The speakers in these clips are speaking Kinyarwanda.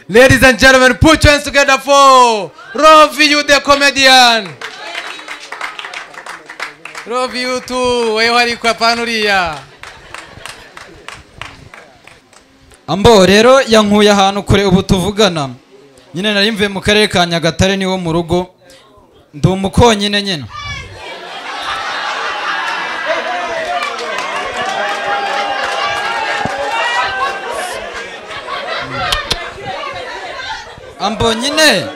Ladies and gentlemen, put your hands together for Roviu the comedian. Roviu tu, wewe wari kwa panuria. Ambo rero yankuye ahantu kure ubu tuvugana. Nyine nari mvuye mu karere ka Nyagatare niwo mu rugo. Ndi umukonyine nyine. Ambo nyine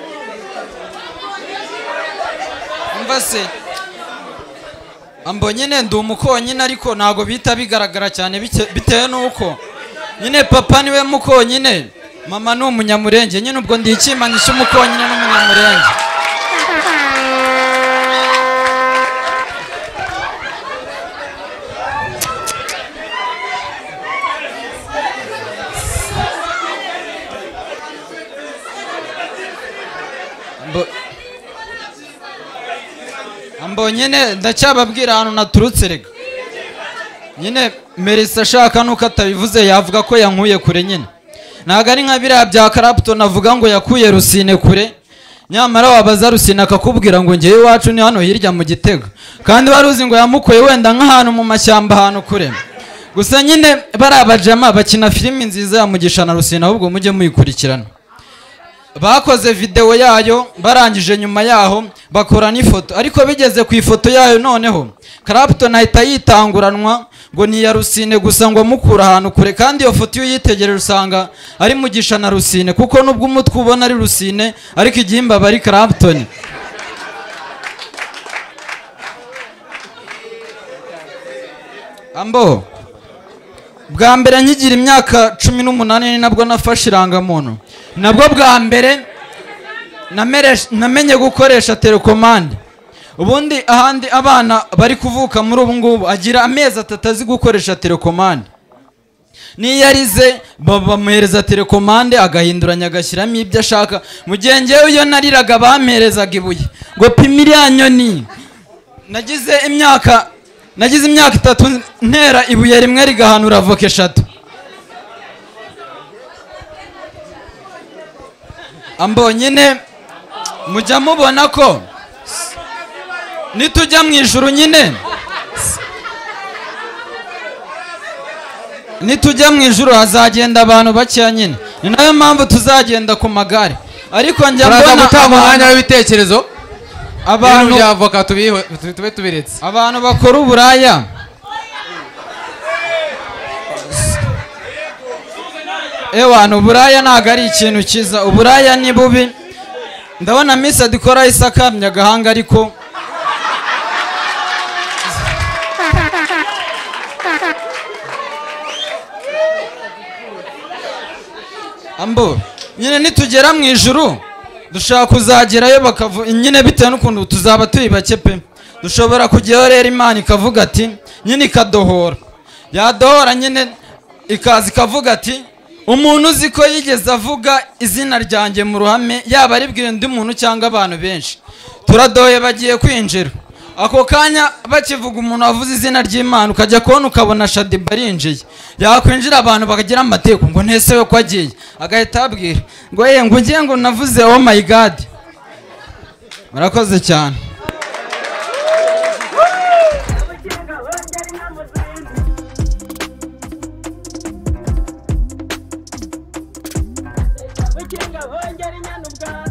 mbase ambo nyine ndi umukonyine ariko ntago bita bigaragara cyane bitewe nuko nyine papa niwe mukonyine mama ni umunyamurenge nyine ubwo ndi ikimanisha umukonyine n'umunyamurenge. Ambo nyine ndacyababwira ahantu naturutse rega nyine Merisa ashaka nuko atabivuze yavuga ko yankuye kure nyine ntago ari nka biriya bya Clapton avuga ngo yakuye Rusine kure nyamara wabaza Rusine akakubwira ngo ngewe iwacu ni hano hirya mu Gitega kandi wari uzi ngo yamukuye wenda nk'ahantu mu mashyamba ahantu kure. Gusa nyine bari abajama bakina filimi nziza ya Mugisha na Rusine ahubwo mujye muyikurikirana. Bakoze video yayo barangije nyuma yaho bakora n'ifoto ariko bigeze ku ifoto yayo noneho Clapton ahita yitanguranwa ngo ni ya Rusine gusa ngo mukura ahantu kure kandi iyo foto iyo yitegereje usanga ari Mugisha na Rusine kuko nubwo umutwe ubona ari Rusine ariko igihimba bari Clapton. Ambo bwa mbere nkigira imyaka 18 nabwo nafashe irangamuntu nabwo bwa mbere namenye gukoresha telecommande. Ubundi ahandi abana bari kuvuka muri ubu ngubu agira amezi 3 azi gukoresha telecommande niyo arize bamuhereza telecommande agahinduranya agashyiramo ibyo ashaka. Mu gihe ngewe iyo nariraga bamperezaga ibuye ngo pimira ya nyoni. Nagize imyaka 3 ntera ibuye rimwe rigahanura avoka 3. Ambo nyine mujya mubona ko nitujya mu ijuru nyine nitujya mu ijuru hazagenda abantu bakeya nyine ni nayo mpamvu tuzagenda ku magare ariko njya mbona gutanga umwanya w'ibitekerezo abantu bya avoka tube tubiretse abantu bakora uburaya ewana uburaya ntago ari ikintu cyiza uburaya ni bubi. Ndabona Miss Adikora isakamye agahanga ariko Ambo nyine nitugera mu ijuru dushaka kuzagerayo nyine bitewe n'ukuntu tuzaba turi bake pe dushobora kujyayo rero Imana ikavuga ati nyine ikadohora yadohora nyine ikaza ikavuga ati umuntu uzi ko yigeze avuga izina ryanjye mu ruhame yaba aribwira undi muntu cyangwa abantu benshi turadoye bagiye kwinjira. Ako kanya bakivuga umuntu wavuze izina ry'Imana ukajya kubona ukabona Shadiba arinjiye yakwinjira abantu bakagira amateko ngo ntese we ko agiye agahita abwira ngo ngo ngiye ngo navuze oh my god. Murakoze cyane. Wengeri nyana ubwana